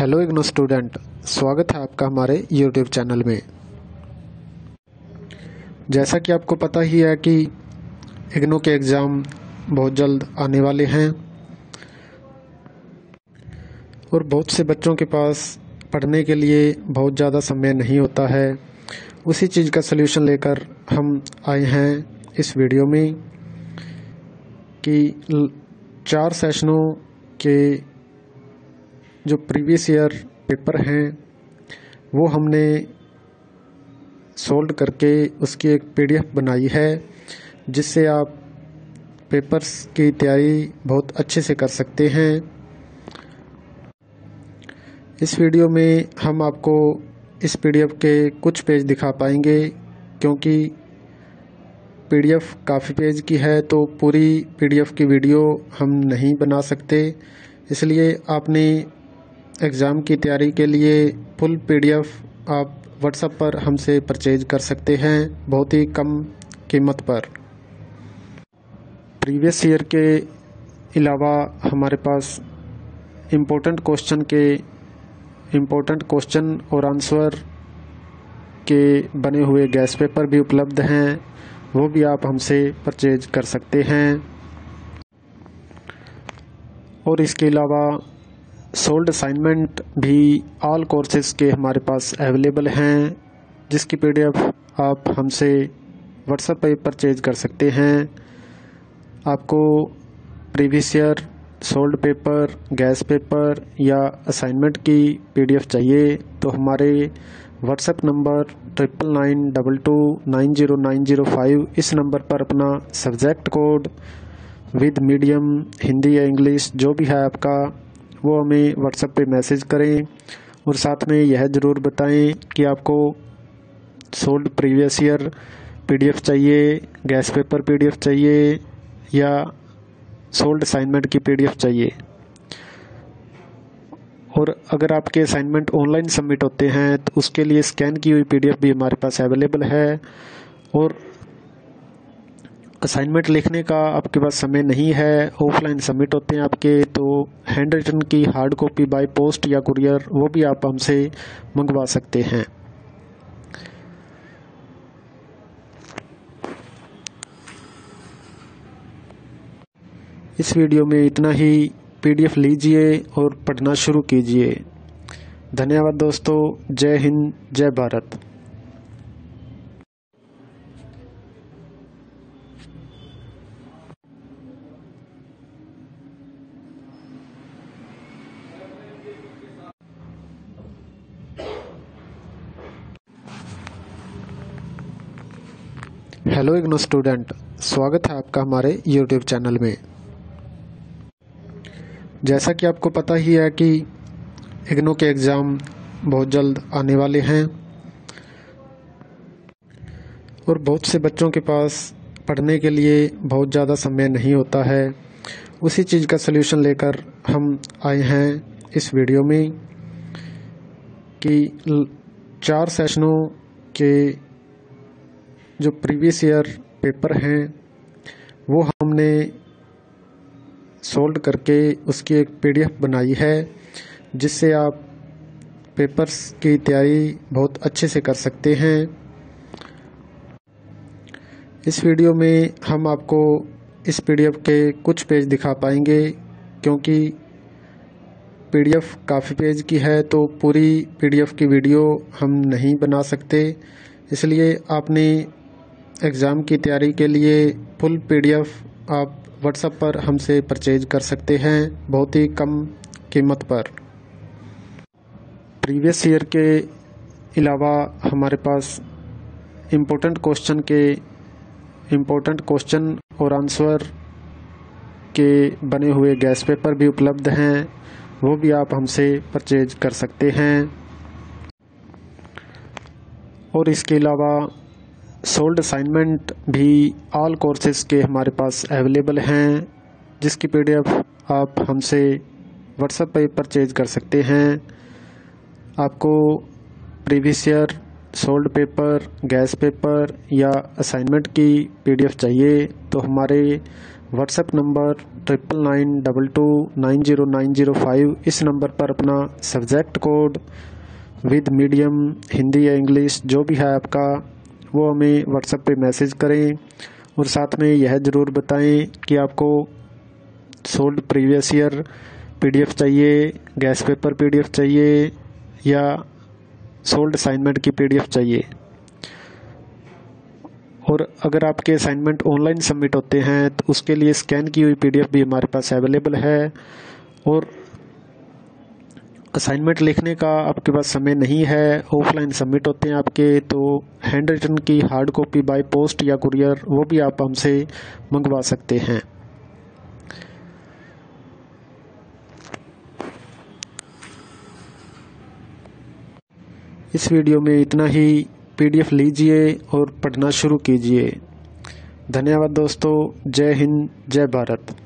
Hello IGNOU student, स्वागत है आपका हमारे यूट्यूब चैनल में। जैसा कि आपको पता ही है कि इग्नू के एग्ज़ाम बहुत जल्द आने वाले हैं और बहुत से बच्चों के पास पढ़ने के लिए बहुत ज़्यादा समय नहीं होता है। उसी चीज़ का सलूशन लेकर हम आए हैं इस वीडियो में कि 4 सेशनों के जो प्रीवियस ईयर पेपर हैं वो हमने सोल्व करके उसकी एक पीडीएफ बनाई है, जिससे आप पेपर्स की तैयारी बहुत अच्छे से कर सकते हैं। इस वीडियो में हम आपको इस पीडीएफ के कुछ पेज दिखा पाएंगे, क्योंकि पीडीएफ काफ़ी पेज की है तो पूरी पीडीएफ की वीडियो हम नहीं बना सकते। इसलिए आपने एग्ज़ाम की तैयारी के लिए फुल पीडीएफ आप व्हाट्सएप पर हमसे परचेज कर सकते हैं बहुत ही कम कीमत पर। प्रीवियस ईयर के अलावा हमारे पास इम्पोर्टेंट क्वेश्चन और आंसर के बने हुए गैस पेपर भी उपलब्ध हैं, वो भी आप हमसे परचेज कर सकते हैं। और इसके अलावा सोल्ड असाइनमेंट भी ऑल कोर्सेज़ के हमारे पास अवेलेबल हैं, जिसकी पीडीएफ आप हमसे व्हाट्सएप पर परचेज कर सकते हैं। आपको previous year solved paper, guess paper या असाइनमेंट की पीडीएफ चाहिए तो हमारे व्हाट्सएप नंबर 9992290905 इस नंबर पर अपना subject code with medium Hindi या इंग्लिश जो भी है आपका, वो हमें व्हाट्सएप पे मैसेज करें। और साथ में यह ज़रूर बताएं कि आपको सोल्ड प्रीवियस ईयर पीडीएफ चाहिए, गैस पेपर पीडीएफ चाहिए या सोल्ड असाइनमेंट की पीडीएफ चाहिए। और अगर आपके असाइनमेंट ऑनलाइन सबमिट होते हैं तो उसके लिए स्कैन की हुई पीडीएफ भी हमारे पास अवेलेबल है। और असाइनमेंट लिखने का आपके पास समय नहीं है, ऑफलाइन सबमिट होते हैं आपके, तो हैंड रिटन की हार्ड कॉपी बाय पोस्ट या कुरियर वो भी आप हमसे मंगवा सकते हैं। इस वीडियो में इतना ही। पीडीएफ लीजिए और पढ़ना शुरू कीजिए। धन्यवाद दोस्तों। जय हिंद, जय भारत। हेलो इग्नू स्टूडेंट, स्वागत है आपका हमारे यूट्यूब चैनल में। जैसा कि आपको पता ही है कि इग्नू के एग्ज़ाम बहुत जल्द आने वाले हैं और बहुत से बच्चों के पास पढ़ने के लिए बहुत ज़्यादा समय नहीं होता है। उसी चीज़ का सलूशन लेकर हम आए हैं इस वीडियो में कि 4 सेशनों के जो प्रीवियस ईयर पेपर हैं वो हमने सोल्व करके उसकी एक पीडीएफ बनाई है, जिससे आप पेपर्स की तैयारी बहुत अच्छे से कर सकते हैं। इस वीडियो में हम आपको इस पीडीएफ के कुछ पेज दिखा पाएंगे, क्योंकि पीडीएफ काफ़ी पेज की है तो पूरी पीडीएफ की वीडियो हम नहीं बना सकते। इसलिए आपने एग्ज़ाम की तैयारी के लिए फुल पीडीएफ आप व्हाट्सएप पर हमसे परचेज कर सकते हैं बहुत ही कम कीमत पर। प्रीवियस ईयर के अलावा हमारे पास इम्पोर्टेंट क्वेश्चन और आंसर के बने हुए गैस पेपर भी उपलब्ध हैं, वो भी आप हमसे परचेज कर सकते हैं। और इसके अलावा सोल्ड असाइनमेंट भी ऑल कोर्सेज़ के हमारे पास अवेलेबल हैं, जिसकी पीडीएफ आप हमसे व्हाट्सएप पर परचेज कर सकते हैं। आपको previous year solved paper, guess paper या असाइनमेंट की पीडीएफ चाहिए तो हमारे व्हाट्सएप नंबर 9992290905 इस नंबर पर अपना subject code with medium Hindi या इंग्लिश जो भी है आपका वो हमें व्हाट्सएप पे मैसेज करें और साथ में यह ज़रूर बताएं कि आपको सोल्ड प्रीवियस ईयर पीडीएफ चाहिए, गैस पेपर पीडीएफ चाहिए या सोल्ड असाइनमेंट की पीडीएफ चाहिए। और अगर आपके असाइनमेंट ऑनलाइन सबमिट होते हैं तो उसके लिए स्कैन की हुई पीडीएफ भी हमारे पास अवेलेबल है। और असाइनमेंट लिखने का आपके पास समय नहीं है, ऑफलाइन सबमिट होते हैं आपके, तो हैंड रिटन की हार्ड कॉपी बाय पोस्ट या कुरियर वो भी आप हमसे मंगवा सकते हैं। इस वीडियो में इतना ही। पीडीएफ लीजिए और पढ़ना शुरू कीजिए। धन्यवाद दोस्तों। जय हिंद, जय भारत।